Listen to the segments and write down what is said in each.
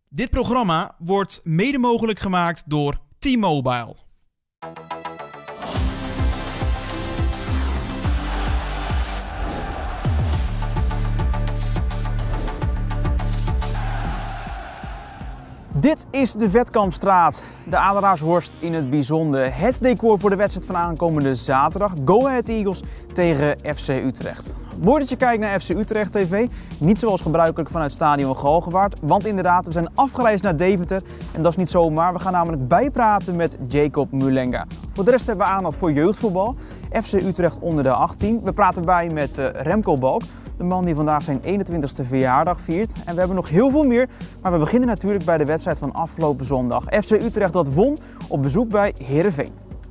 Dit programma wordt mede mogelijk gemaakt door T-Mobile. Dit is de Vetkampstraat, de Adelaarshorst in het bijzonder. Het decor voor de wedstrijd van aankomende zaterdag. Go Ahead Eagles tegen FC Utrecht. Mooi dat je kijkt naar FC Utrecht TV. Niet zoals gebruikelijk vanuit stadion Galgenwaard. Want inderdaad, we zijn afgereisd naar Deventer. En dat is niet zomaar. We gaan namelijk bijpraten met Jacob Mulenga. Voor de rest hebben we aandacht voor jeugdvoetbal. FC Utrecht onder de 18. We praten bij met Remco Balk. De man die vandaag zijn 21ste verjaardag viert. En we hebben nog heel veel meer. Maar we beginnen natuurlijk bij de wedstrijd van afgelopen zondag. FC Utrecht dat won op bezoek bij Heerenveen.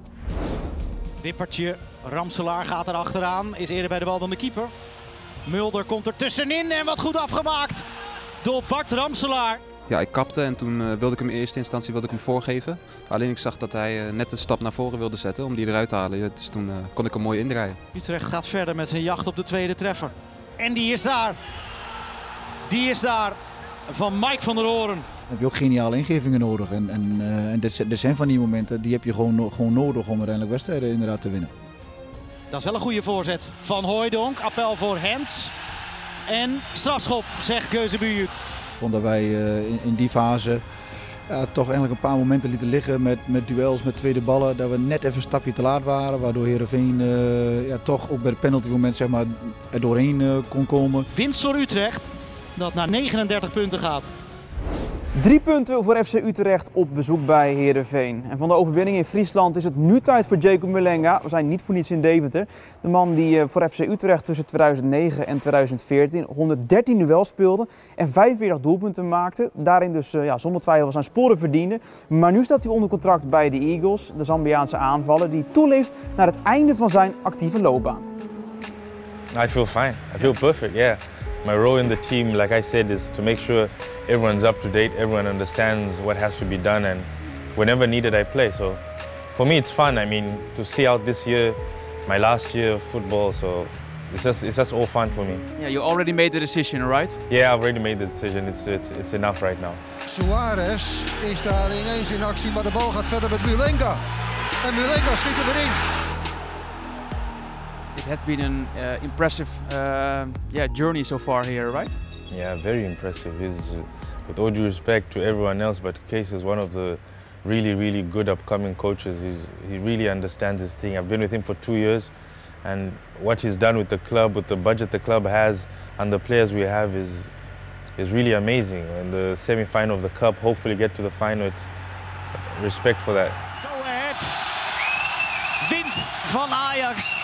Wippertje, Ramselaar gaat er achteraan. Is eerder bij de bal dan de keeper. Mulder komt er tussenin en wat goed afgemaakt door Bart Ramselaar. Ja, ik kapte en toen wilde ik hem in eerste instantie voorgeven. Alleen ik zag dat hij net een stap naar voren wilde zetten om die eruit te halen. Dus toen kon ik hem mooi indraaien. Utrecht gaat verder met zijn jacht op de tweede treffer. En die is daar. Die is daar van Mike van der Hoorn. Dan heb je ook geniale ingevingen nodig. En er zijn van die momenten die heb je gewoon nodig om uiteindelijk wedstrijden inderdaad te winnen. Dat is wel een goede voorzet van Hooijdonk. Appel voor Hens. En strafschop, zegt Geuzebujuk. Ik vond dat wij in die fase toch eigenlijk een paar momenten lieten liggen met duels, met tweede ballen. Dat we net even een stapje te laat waren. Waardoor Heerenveen toch ook bij het penaltymoment zeg maar, er doorheen kon komen. Winst voor Utrecht dat naar 39 punten gaat. 3 punten voor FC Utrecht op bezoek bij Heerenveen. En van de overwinning in Friesland is het nu tijd voor Jacob Mulenga. We zijn niet voor niets in Deventer. De man die voor FC Utrecht tussen 2009 en 2014 113 duels speelde en 45 doelpunten maakte. Daarin dus zonder twijfel zijn sporen verdiende. Maar nu staat hij onder contract bij de Eagles, de Zambiaanse aanvaller die toeleeft naar het einde van zijn actieve loopbaan. I feel fine. I feel perfect, yeah. My role in the team, like I said, is to make sure everyone's up to date, everyone understands what has to be done, and whenever needed I play. So for me it's fun. I mean, to see out this year, my last year of football, so it's just all fun for me. Yeah, you already made the decision, right? Yeah, I've already made the decision. It's enough right now. Suarez is daar ineens in actie, maar de bal gaat verder met Mulenga. En Mulenga schiet er weer in. It has been an impressive journey so far here, right? Yeah, very impressive. He's, with all due respect to everyone else, but Kees is one of the really good upcoming coaches. He really understands his thing. I've been with him for 2 years, and what he's done with the club, with the budget the club has, and the players we have is really amazing. In the semi-final of the cup, hopefully get to the final. It's respect for that. Go Ahead. Wint van Ajax.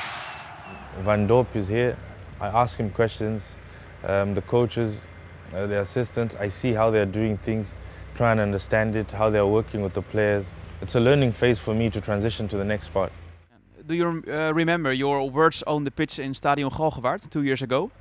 Van Dorp is here. I ask him questions. The coaches, the assistants, I see how they're doing things, try and understand it, how they're working with the players. It's a learning phase for me to transition to the next part. Do you remember your words on the pitch in Stadion Galgenwaard 2 years ago?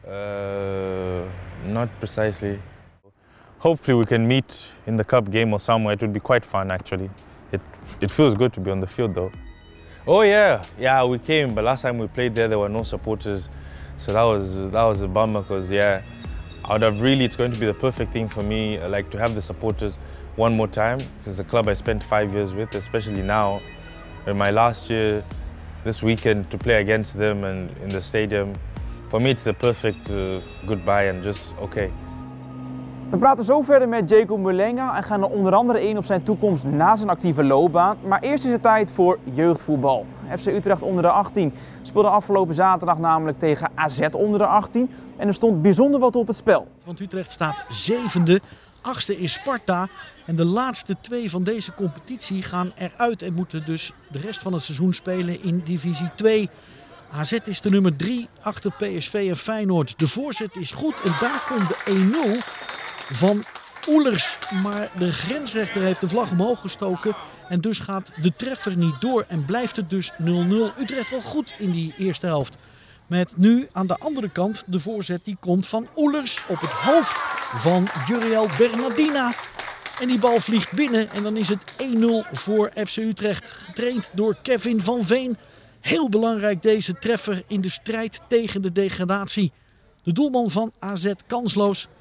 Not precisely. Hopefully we can meet in the cup game or somewhere. It would be quite fun actually. It feels good to be on the field though. Oh yeah, we came, but last time we played there were no supporters, so that was a bummer because I would have really, it's going to be the perfect thing for me, like to have the supporters one more time, because the club I spent 5 years with, especially now, in my last year, this weekend to play against them and in the stadium, for me it's the perfect goodbye and just okay. We praten zo verder met Jacob Mulenga en gaan er onder andere in op zijn toekomst na zijn actieve loopbaan. Maar eerst is het tijd voor jeugdvoetbal. FC Utrecht onder de 18 speelde afgelopen zaterdag namelijk tegen AZ onder de 18. En er stond bijzonder wat op het spel. Want Utrecht staat 7e, 8e is Sparta. En de laatste 2 van deze competitie gaan eruit en moeten dus de rest van het seizoen spelen in divisie 2. AZ is de nummer 3 achter PSV en Feyenoord. De voorzet is goed en daar komt de 1-0 van Oelers. Maar de grensrechter heeft de vlag omhoog gestoken en dus gaat de treffer niet door en blijft het dus 0-0. Utrecht wel goed in die eerste helft. Met nu aan de andere kant de voorzet die komt van Oelers op het hoofd van Juriel Bernardina. En die bal vliegt binnen en dan is het 1-0 voor FC Utrecht. Getraind door Kevin van Veen. Heel belangrijk deze treffer in de strijd tegen de degradatie. De doelman van AZ kansloos.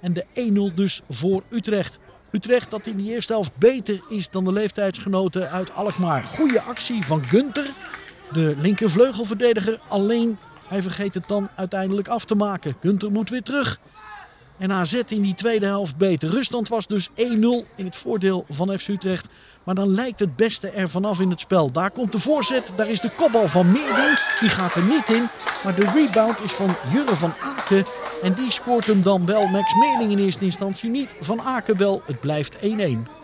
en de 1-0 dus voor Utrecht. Utrecht dat in de eerste helft beter is dan de leeftijdsgenoten uit Alkmaar. Goede actie van Gunter, de linkervleugelverdediger, alleen hij vergeet het dan uiteindelijk af te maken. Gunter moet weer terug. En AZ in die tweede helft beter. Ruststand was dus 1-0 in het voordeel van FC Utrecht. Maar dan lijkt het beste er vanaf in het spel. Daar komt de voorzet, daar is de kopbal van Meerding. Die gaat er niet in, maar de rebound is van Jurre van Aken. En die scoort hem dan wel. Max Meerding in eerste instantie niet. Van Aken wel, het blijft 1-1.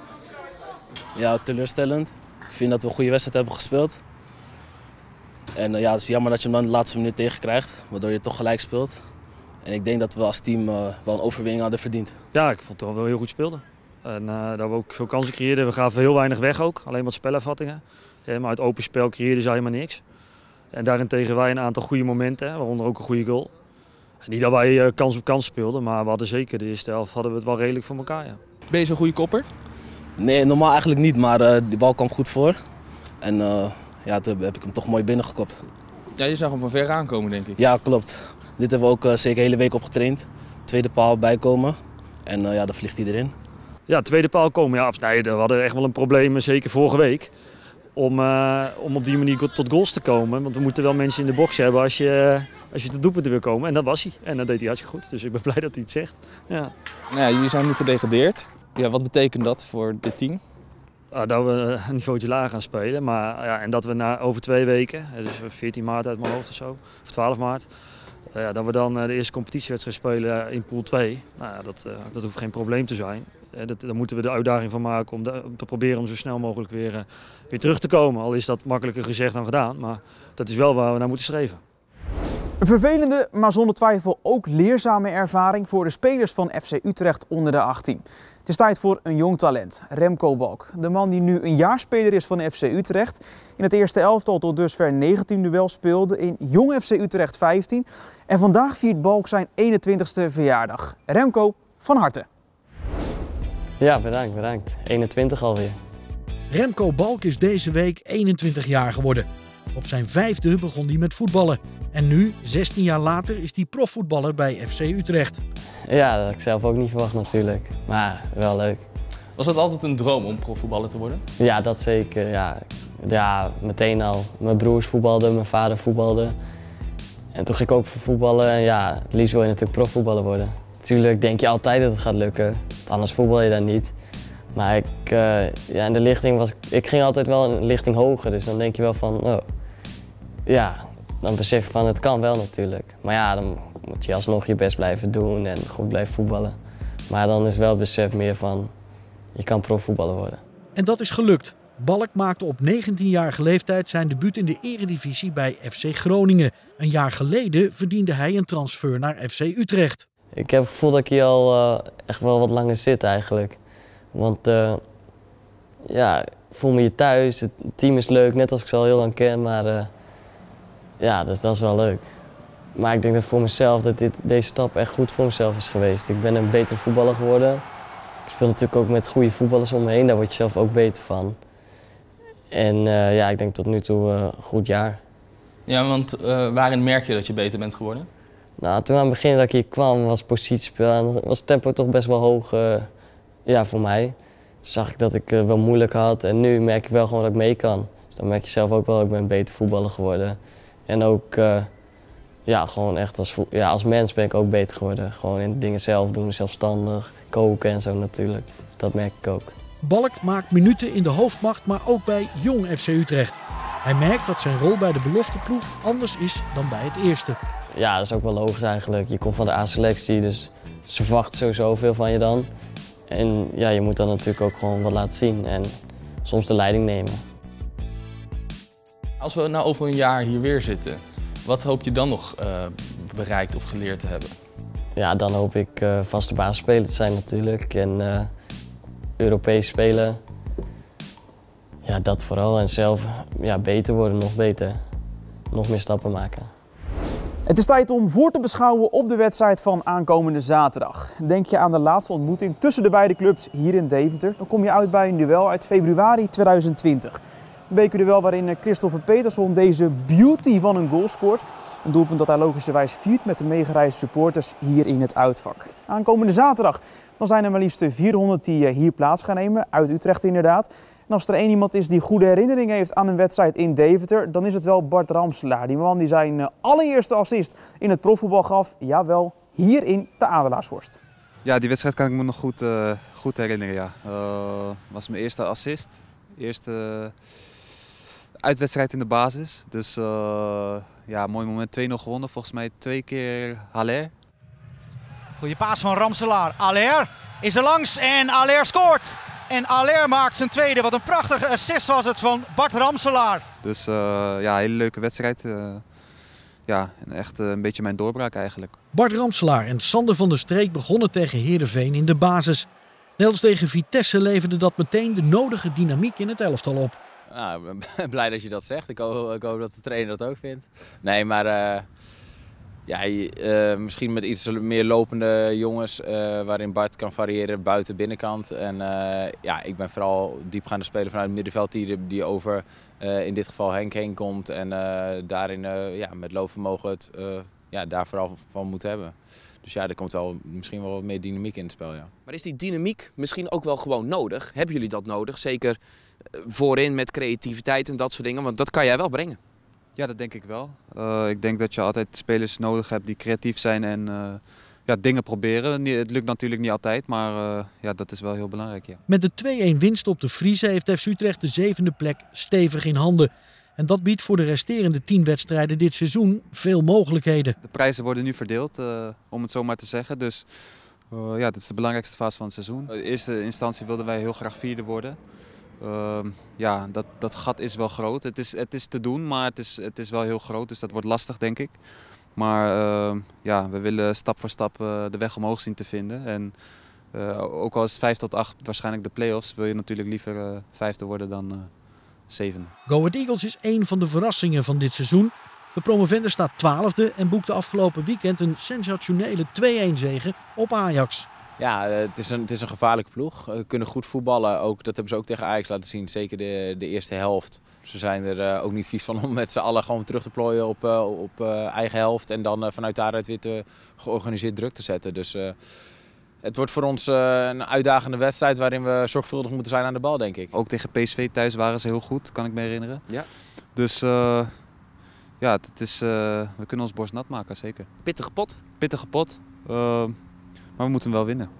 Ja, teleurstellend. Ik vind dat we een goede wedstrijd hebben gespeeld. En ja, het is jammer dat je hem dan de laatste minuut tegenkrijgt, waardoor je toch gelijk speelt. En ik denk dat we als team wel een overwinning hadden verdiend. Ja, ik vond het wel heel goed speelden. En dat we ook veel kansen creëerden. We gaven heel weinig weg ook, alleen wat spelervattingen. Ja, maar uit open spel creëerden ze helemaal niks. En daarentegen wij een aantal goede momenten, waaronder ook een goede goal. En niet dat wij kans op kans speelden, maar we hadden zeker de eerste helft hadden we het wel redelijk voor elkaar. Ja. Ben je zo'n goede kopper? Nee, normaal eigenlijk niet, maar die bal kwam goed voor. En ja, toen heb ik hem toch mooi binnengekopt. Ja, je zag hem van ver aankomen, denk ik. Ja, klopt. Dit hebben we ook zeker de hele week op getraind. Tweede paal bijkomen en ja, dan vliegt hij erin. Ja, tweede paal komen. Ja, nee, we hadden echt wel een probleem, zeker vorige week. Om op die manier tot goals te komen. Want we moeten wel mensen in de box hebben als je te doelpunten wil komen. En dat was hij. En dat deed hij hartstikke goed. Dus ik ben blij dat hij het zegt. Ja. Nou ja, jullie zijn nu gedegradeerd. Ja, wat betekent dat voor dit team? Dat we een niveautje lager gaan spelen. Maar, ja, en dat we over 2 weken, dus 14 maart uit mijn hoofd of zo, of 12 maart... dat we dan de eerste competitiewedstrijd spelen in pool 2. Nou ja, dat hoeft geen probleem te zijn. Daar moeten we de uitdaging van maken om te proberen om zo snel mogelijk weer terug te komen. Al is dat makkelijker gezegd dan gedaan, maar dat is wel waar we naar moeten streven. Een vervelende, maar zonder twijfel ook leerzame ervaring voor de spelers van FC Utrecht onder de 18. Het is tijd voor een jong talent, Remco Balk. De man die nu een jaar speler is van FC Utrecht. In het eerste elftal tot dusver 19 duels speelde in Jong FC Utrecht 15. En vandaag viert Balk zijn 21ste verjaardag. Remco, van harte. Ja, bedankt. 21 alweer. Remco Balk is deze week 21 jaar geworden. Op zijn 5e begon hij met voetballen. En nu, 16 jaar later, is hij profvoetballer bij FC Utrecht. Ja, dat had ik zelf ook niet verwacht natuurlijk. Maar wel leuk. Was dat altijd een droom om profvoetballer te worden? Ja, dat zeker. Ja, meteen al. Mijn broers voetbalden, mijn vader voetbalde. En toen ging ik ook voor voetballen. En ja, het liefst wil je natuurlijk profvoetballer worden. Natuurlijk denk je altijd dat het gaat lukken. Anders voetbal je dan niet. Maar in de lichting ik ging altijd wel een lichting hoger. Dus dan denk je wel van, oh, ja, dan besef je van het kan wel natuurlijk. Maar ja, dan moet je alsnog je best blijven doen en goed blijven voetballen. Maar dan is wel het besef meer van, je kan profvoetballer worden. En dat is gelukt. Balk maakte op 19-jarige leeftijd zijn debuut in de eredivisie bij FC Groningen. Een jaar geleden verdiende hij een transfer naar FC Utrecht. Ik heb het gevoel dat ik hier al echt wel wat langer zit eigenlijk. Want ja, ik voel me hier thuis, het team is leuk, net als ik ze al heel lang ken, maar ja, dus dat is wel leuk. Maar ik denk dat voor mezelf, dat deze stap echt goed voor mezelf is geweest. Ik ben een betere voetballer geworden. Ik speel natuurlijk ook met goede voetballers om me heen, daar word je zelf ook beter van. En ja, ik denk tot nu toe een goed jaar. Ja, want waarin merk je dat je beter bent geworden? Nou, toen aan het begin dat ik hier kwam was positiespel en was het tempo toch best wel hoog ja, voor mij. Toen zag ik dat ik wel moeilijk had en nu merk ik wel gewoon dat ik mee kan. Dus dan merk je zelf ook wel, ik ben een beter voetballer geworden. En ook, ja, gewoon echt als mens ben ik ook beter geworden. Gewoon in dingen zelf doen, zelfstandig, koken en zo natuurlijk. Dus dat merk ik ook. Balk maakt minuten in de hoofdmacht, maar ook bij Jong FC Utrecht. Hij merkt dat zijn rol bij de belofteploeg anders is dan bij het eerste. Ja, dat is ook wel logisch eigenlijk. Je komt van de A-selectie, dus ze verwachten sowieso veel van je dan. En ja, je moet dan natuurlijk ook gewoon wat laten zien en soms de leiding nemen. Als we nou over een jaar hier weer zitten, wat hoop je dan nog bereikt of geleerd te hebben? Ja, dan hoop ik vaste basisspeler te zijn natuurlijk en Europees spelen. Ja, dat vooral en zelf beter worden, nog beter. Nog meer stappen maken. Het is tijd om voor te beschouwen op de wedstrijd van aankomende zaterdag. Denk je aan de laatste ontmoeting tussen de beide clubs hier in Deventer, dan kom je uit bij een duel uit februari 2020. Een bekerduel waarin Christopher Peterson deze beauty van een goal scoort. Een doelpunt dat hij logischerwijs viert met de meegereisde supporters hier in het uitvak. Aankomende zaterdag dan zijn er maar liefst 400 die hier plaats gaan nemen, uit Utrecht inderdaad. En als er één iemand is die goede herinneringen heeft aan een wedstrijd in Deventer, dan is het wel Bart Ramselaar. Die man die zijn allereerste assist in het profvoetbal gaf, jawel, hier in de Adelaarshorst. Ja, die wedstrijd kan ik me nog goed herinneren, ja. Was mijn eerste assist, eerste uitwedstrijd in de basis. Dus ja, mooi moment, 2-0 gewonnen, volgens mij 2 keer Haller. Goeie paas van Ramselaar. Haller is er langs en Haller scoort. En Haller maakt zijn tweede. Wat een prachtige assist was het van Bart Ramselaar. Dus ja, hele leuke wedstrijd. Ja, echt een beetje mijn doorbraak eigenlijk. Bart Ramselaar en Sander van der Streek begonnen tegen Heerenveen in de basis. Net als tegen Vitesse leverde dat meteen de nodige dynamiek in het elftal op. Nou, ik ben blij dat je dat zegt. Ik hoop dat de trainer dat ook vindt. Nee, maar ja, misschien met iets meer lopende jongens waarin Bart kan variëren buiten binnenkant. En ja, ik ben vooral diepgaande speler vanuit het middenveld die over in dit geval Henk heen komt. En daarin ja, met loopvermogen het ja, daar vooral van moet hebben. Dus ja, er komt wel, misschien wel wat meer dynamiek in het spel, ja. Maar is die dynamiek misschien ook wel gewoon nodig? Hebben jullie dat nodig? Zeker voorin met creativiteit en dat soort dingen, want dat kan jij wel brengen. Ja, dat denk ik wel. Ik denk dat je altijd spelers nodig hebt die creatief zijn en ja, dingen proberen. Het lukt natuurlijk niet altijd, maar ja, dat is wel heel belangrijk. Ja. Met de 2-1 winst op de Friese heeft FC Utrecht de 7e plek stevig in handen. En dat biedt voor de resterende 10 wedstrijden dit seizoen veel mogelijkheden. De prijzen worden nu verdeeld, om het zo maar te zeggen. Dus ja, dat is de belangrijkste fase van het seizoen. In eerste instantie wilden wij heel graag 4e worden. Ja, dat gat is wel groot. Het is te doen, maar het is wel heel groot. Dus dat wordt lastig, denk ik. Maar ja, we willen stap voor stap de weg omhoog zien te vinden. En ook al is het 5 tot 8 waarschijnlijk de play-offs, wil je natuurlijk liever 5e worden dan 7e. Go Ahead Eagles is één van de verrassingen van dit seizoen. De promovende staat 12e en boekte afgelopen weekend een sensationele 2-1 zege op Ajax. Ja, het is een gevaarlijke ploeg. Ze kunnen goed voetballen. Ook, dat hebben ze ook tegen Ajax laten zien. Zeker de eerste helft. Ze zijn er ook niet vies van om met z'n allen gewoon terug te plooien op eigen helft. En dan vanuit daaruit weer te georganiseerd druk te zetten. Dus het wordt voor ons een uitdagende wedstrijd waarin we zorgvuldig moeten zijn aan de bal, denk ik. Ook tegen PSV thuis waren ze heel goed, kan ik me herinneren. Ja. Dus ja, het is, we kunnen ons borst nat maken, zeker. Pittige pot? Pittige pot. Maar we moeten hem wel winnen.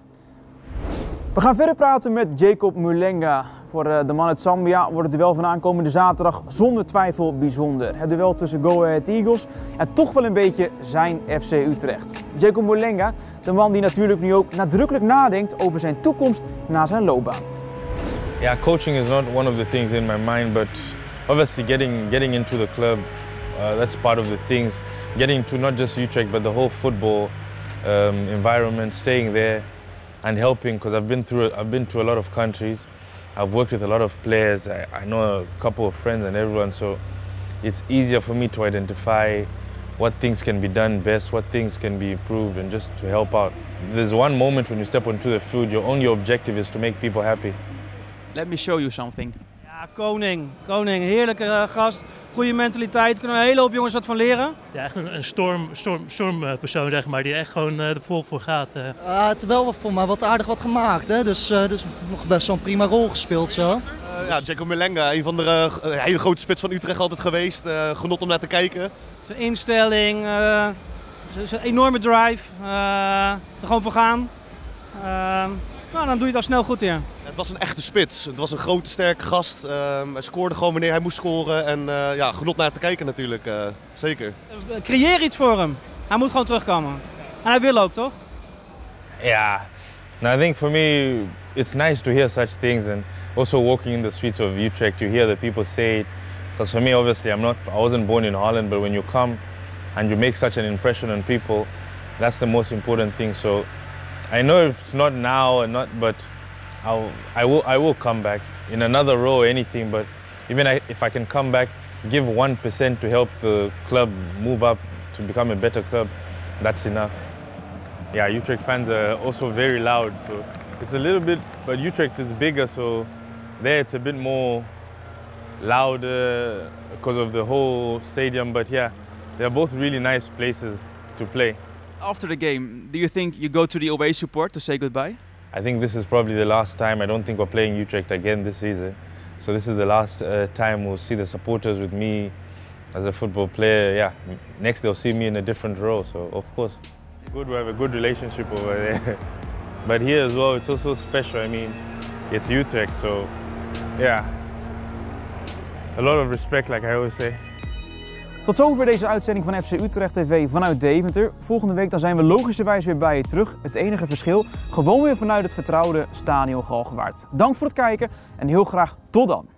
We gaan verder praten met Jacob Mulenga. Voor de man uit Zambia wordt het duel van aankomende zaterdag zonder twijfel bijzonder. Het duel tussen Go Ahead Eagles en toch wel een beetje zijn FC Utrecht. Jacob Mulenga, de man die natuurlijk nu ook nadrukkelijk nadenkt over zijn toekomst na zijn loopbaan. Yeah, coaching is not one of the things in my mind, but obviously getting into the club, that's part of the things. Getting to not just Utrecht, but the whole football environment, staying there and helping, because I've been to a lot of countries. I've worked with a lot of players. I know a couple of friends and everyone, so it's easier for me to identify what things can be done best, what things can be improved, and just to help out. There's one moment when you step onto the field, your only objective is to make people happy. Let me show you something. Ja, koning, heerlijke gast. Goede mentaliteit, kunnen een hele hoop jongens wat van leren. Ja, echt een stormpersoon, zeg maar, die echt gewoon er vol voor gaat. Het heeft wel voor mij wat aardig wat gemaakt, hè? Dus nog best wel een prima rol gespeeld zo. Ja, Jacob Mulenga, een van de hele grote spits van Utrecht altijd geweest. Genot om naar te kijken. Zijn instelling, zijn enorme drive, er gewoon voor gaan. Nou, dan doe je het al snel goed hier. Het was een echte spits. Het was een grote, sterke gast. Hij scoorde gewoon wanneer hij moest scoren. En ja, genot naar te kijken natuurlijk. Zeker. Creëer iets voor hem. Hij moet gewoon terugkomen. En hij wil ook, toch? Yeah. Now I think for me, it's nice to hear such things, and also walking in the streets of Utrecht, you hear the people say it. Because for me, obviously, I wasn't born in Holland, but when you come and you make such an impression on people, that's the most important thing. So I know it's not now, but I will come back in another role or anything. But even if I can come back, give 1% to help the club move up to become a better club, that's enough. Yeah, Utrecht fans are also very loud, so it's a little bit, but Utrecht is bigger, so there it's a bit more louder because of the whole stadium. But yeah, they're both really nice places to play. After the game, do you think you go to the away support to say goodbye? I think this is probably the last time. I don't think we're playing Utrecht again this season. So this is the last time we'll see the supporters with me as a football player. Yeah, next they'll see me in a different role. So of course, good. We have a good relationship over there. But here as well, it's also special. I mean, it's Utrecht, so yeah, a lot of respect, like I always say. Tot zover deze uitzending van FC Utrecht TV vanuit Deventer. Volgende week dan zijn we logischerwijs weer bij je terug. Het enige verschil, gewoon weer vanuit het vertrouwde Stadion Galgenwaard. Dank voor het kijken en heel graag tot dan.